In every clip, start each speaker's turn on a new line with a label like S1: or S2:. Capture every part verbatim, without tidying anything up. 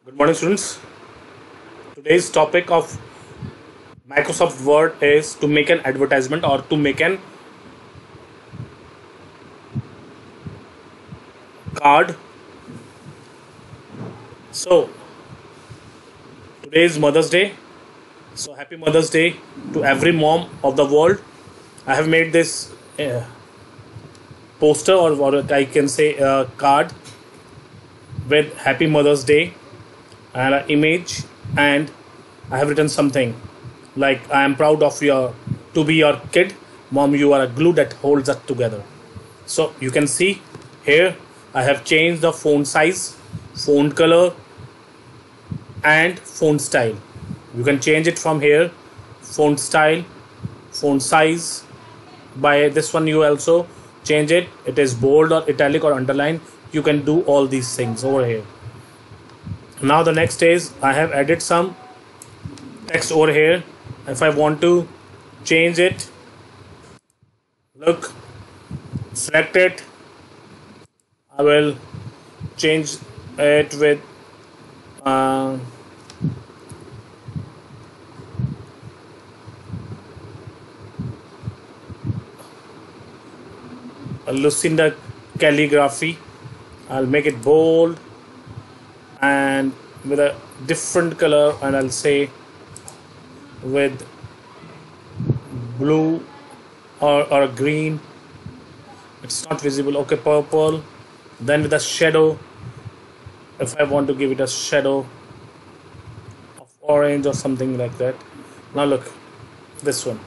S1: Good morning, students. Today's topic of Microsoft Word is to make an advertisement or to make an card. So, today is Mother's Day. So, happy Mother's Day to every mom of the world. I have made this uh, poster or what I can say uh, card with Happy Mother's Day and an image, and I have written something like I am proud of your to be your kid. Mom, you are a glue that holds us together. So you can see here I have changed the font size, font color and font style. You can change it from here, font style, font size. By this one you also change it. It is bold or italic or underline. You can do all these things over here. Now the next is I have added some text over here. If I want to change it, look, select it. I will change it with uh, Lucinda calligraphy. I'll make it bold and with a different color, and I'll say with blue or, or green. It's not visible. Okay, purple. Then with a shadow, if I want to give it a shadow of orange or something like that. Now look, this one.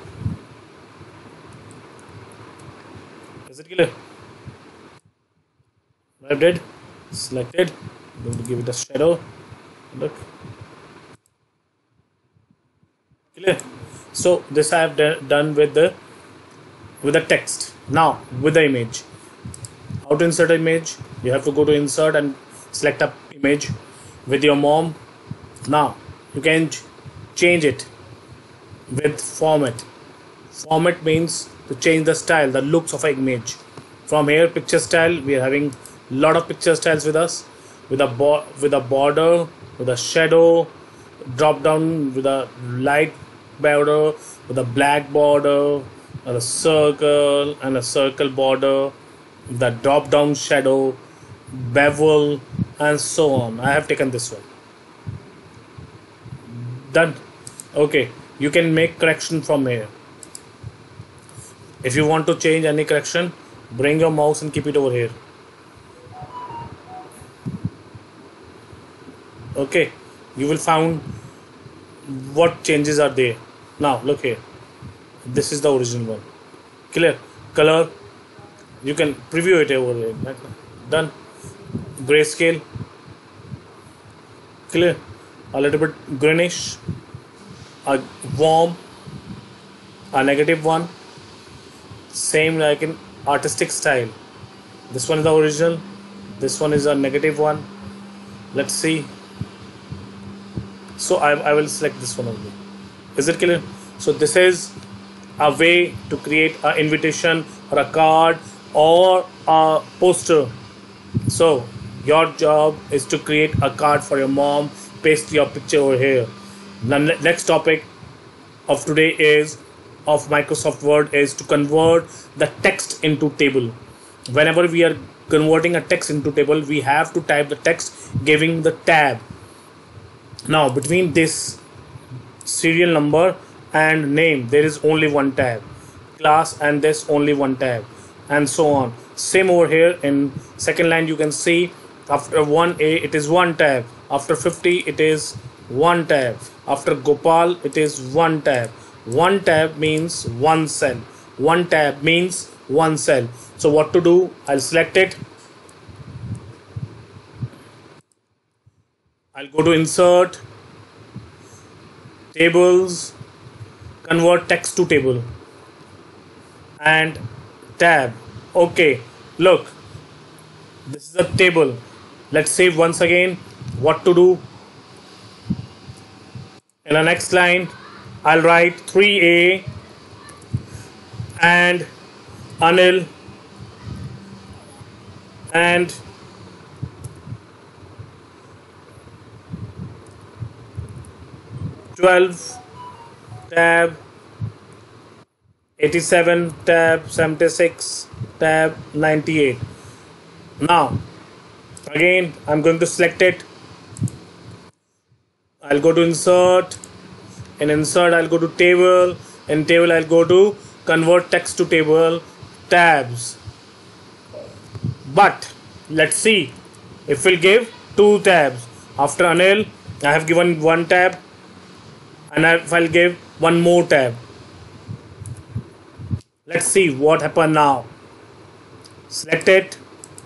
S1: Is it clear? I did selected. I'm going to give it a shadow. Look, clear. So this I have done with the with the text. Now with the image, how to insert an image? You have to go to insert and select a image with your mom. Now you can change it with format. Format means to change the style, the looks of an image. From here, picture style, we are having a lot of picture styles with us, with a bo with a border, with a shadow, drop down with a light border, with a black border, and a circle and a circle border, the drop down shadow, bevel, and so on. I have taken this one. Done. Okay, you can make correction from here. If you want to change any correction, bring your mouse and keep it over here. Okay, you will find what changes are there. Now look here, this is the original one. Clear. Color, you can preview it over here. Done. Grayscale, clear. A little bit greenish, a warm, a negative one. Same like in artistic style. This one is the original, this one is a negative one. Let's see. So I, I will select this one only. Is it clear? So this is a way to create an invitation or a card or a poster. So your job is to create a card for your mom, paste your picture over here. The next topic of today is of Microsoft Word is to convert the text into table. Whenever we are converting a text into table, we have to type the text giving the tab. Now between this serial number and name, there is only one tab. Class and this only one tab, and so on. Same over here in second line, you can see after one A it is one tab, after fifty it is one tab, after Gopal it is one tab. One tab means one cell. One tab means one cell. So what to do? I'll select it. I'll go to insert, tables, convert text to table, and tab. Okay, look, this is a table. Let's save once again. What to do? In the next line, I'll write three A and Anil and twelve tab, eighty-seven tab, seventy-six tab, ninety-eight. Now again I'm going to select it. I'll go to insert. In insert I'll go to table. In table I'll go to convert text to table, tabs. But let's see if we'll give two tabs. After Anil I have given one tab, and if I'll give one more tab. Let's see what happened now. Select it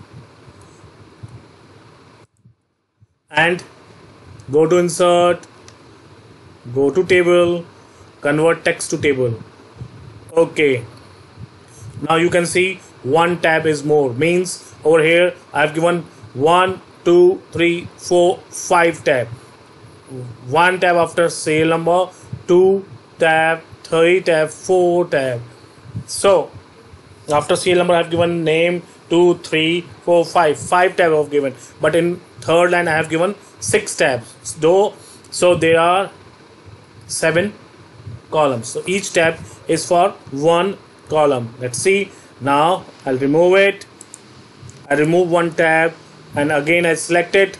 S1: and go to insert, go to table, convert text to table. Okay, now you can see one tab is more, means over here I have given one, two, three, four, five tab. One tab after serial number, two tab, three tab, four tab. So after serial number I have given name, two, three, four, five, five tab I have given, but in third line I have given six tabs, though. So there are seven columns, so each tab is for one column. Let's see. Now I'll remove it. I remove one tab and again I select it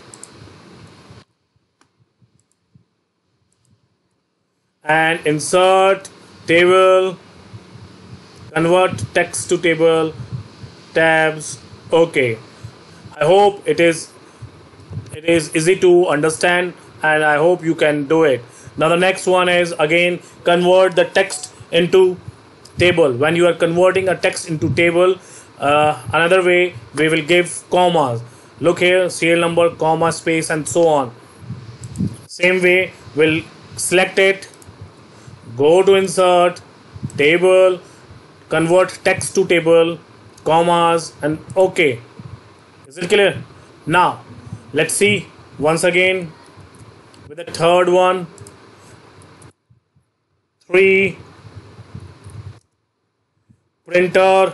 S1: and insert table, convert text to table, tabs. Okay, I hope it is it is easy to understand and I hope you can do it. Now the next one is again convert the text into table. When you are converting a text into table, uh, another way we will give commas. Look here, serial number, comma, space, and so on. Same way we'll select it, go to insert, table, convert text to table, commas, and okay. Is it clear? Now let's see once again with the third one. Three, printer,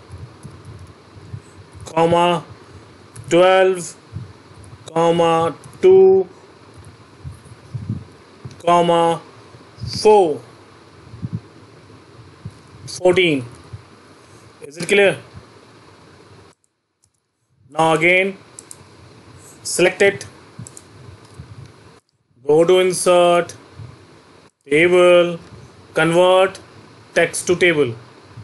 S1: comma, twelve, comma, two, comma, four, fourteen. Is it clear? Now again select it, go to insert, table, convert text to table.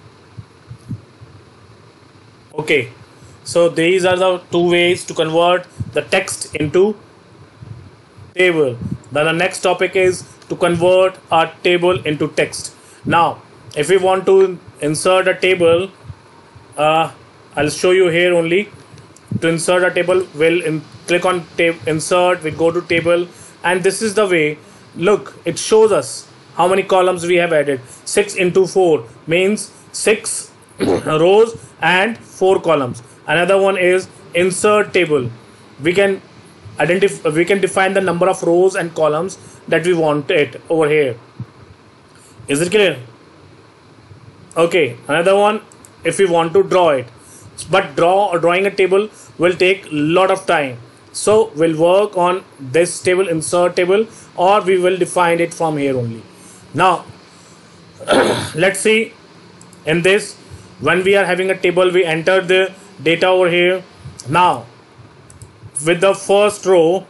S1: Okay, so these are the two ways to convert the text into table. Then the next topic is to convert a table into text. Now if we want to insert a table, uh, I'll show you here only. To insert a table, we'll in, click on tab, insert, we go to table, and this is the way. Look, it shows us how many columns we have added. Six into four means six rows and four columns. Another one is insert table. We can identify, we can define the number of rows and columns that we want it over here. Is it clear? Okay, another one, if we want to draw it, but draw or drawing a table will take lot of time, so we'll work on this table, insert table, or we will define it from here only. Now let's see. In this, when we are having a table, we enter the data over here. Now with the first row,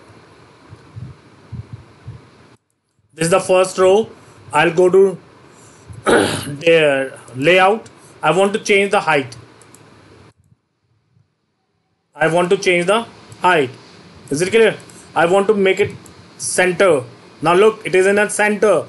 S1: this is the first row, I'll go to their layout. I want to change the height. I want to change the height. Is it clear? I want to make it center. Now look, it is in a center.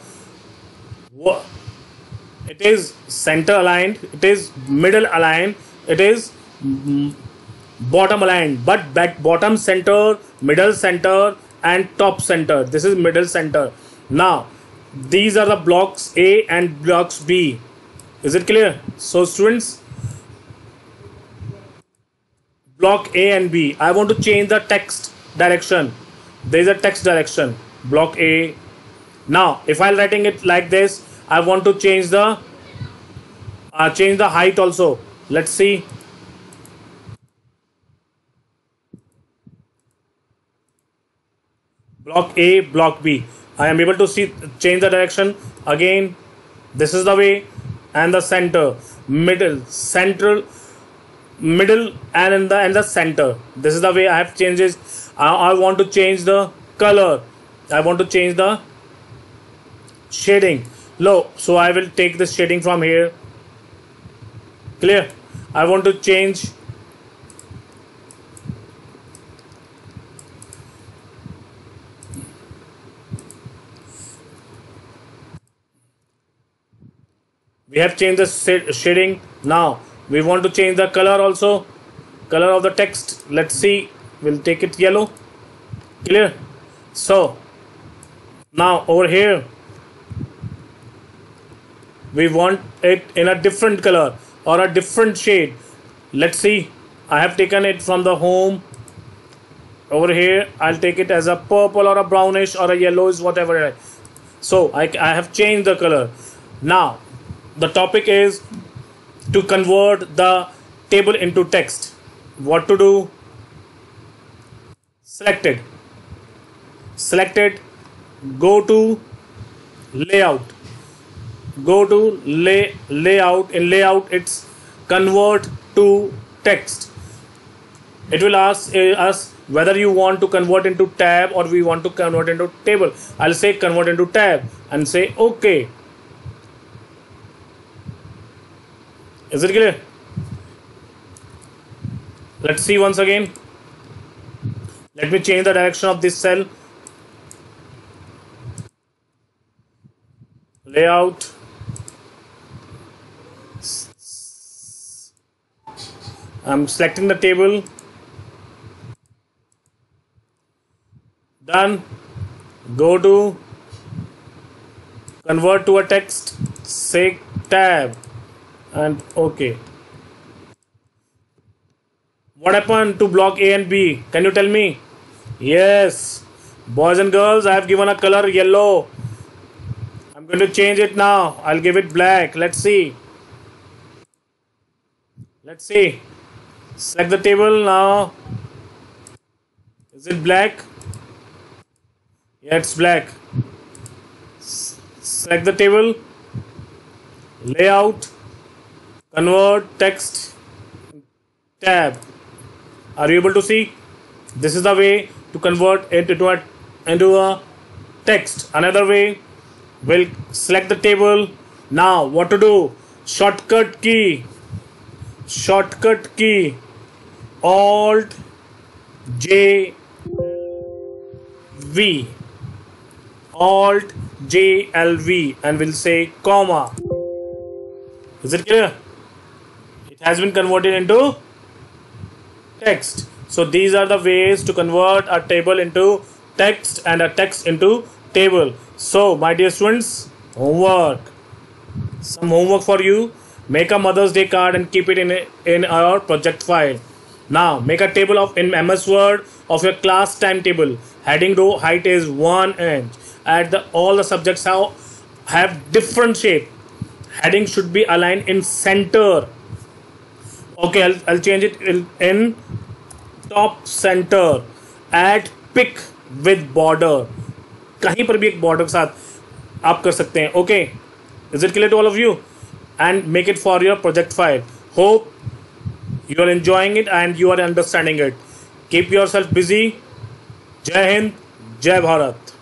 S1: It is center aligned. It is middle aligned. It is bottom aligned. But back bottom center, middle center, and top center. This is middle center. Now these are the blocks A and blocks B. Is it clear? So students, block A and B, I want to change the text direction. There is a text direction, block A. Now if I'm writing it like this, I want to change the uh, change the height also. Let's see. Block A, block B. I am able to see change the direction again. This is the way, and the center, middle, central, middle, and in the and the center. This is the way I have changes. I, I want to change the color. I want to change the shading. Low. So I will take the shading from here. Clear? I want to change we have changed the shading. Now we want to change the color also, color of the text. Let's see, we'll take it yellow. Clear? So now over here we want it in a different color or a different shade. Let's see, I have taken it from the home. Over here I'll take it as a purple or a brownish or a yellowish, whatever. So I, I have changed the color. Now the topic is to convert the table into text. What to do? Select it. Select it. Go to layout. Go to lay layout. In layout, it's convert to text. It will ask uh, us whether you want to convert into tab or we want to convert into table. I'll say convert into tab and say OK. Is it clear? Let's see once again. Let me change the direction of this cell. Layout. I'm selecting the table. Done. Go to convert to a text. Say tab. And OK. What happened to block A and B? Can you tell me? Yes. Boys and girls, I have given a color yellow. I'm going to change it now. I'll give it black. Let's see. Let's see. Select the table now. Is it black? Yeah, it's black. S- select the table. Layout. Convert text, tab. Are you able to see? This is the way to convert it into a, into a text. Another way, we'll select the table. Now what to do? Shortcut key. Shortcut key. Alt J V. Alt J L V, and we'll say comma. Is it clear? Has been converted into text. So these are the ways to convert a table into text and a text into table. So my dear students, homework. Some homework for you. Make a Mother's Day card and keep it in a, in our project file. Now make a table of in M S Word of your class timetable. Heading row height is one inch. At the all the subjects have, have different shape. Heading should be aligned in center. Okay, I'll, I'll change it in, in top center. Add pick with border. कहीं पर भी एक border के साथ आप कर सकते हैं. Okay, is it clear to all of you? And make it for your project file. Hope you are enjoying it and you are understanding it. Keep yourself busy. Jai Hind, Jai Bharat.